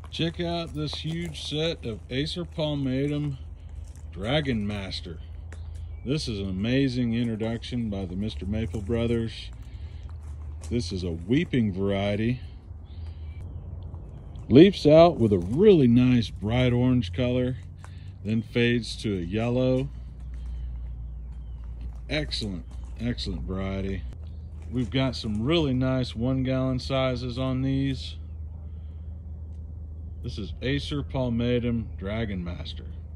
Check out this huge set of Acer palmatum Dragon Master. This is an amazing introduction by the MrMaple brothers. This is a weeping variety. Leaps out with a really nice bright orange color, then fades to a yellow. Excellent variety. We've got some really nice 1 gallon sizes on these. This is Acer palmatum Dragon Master.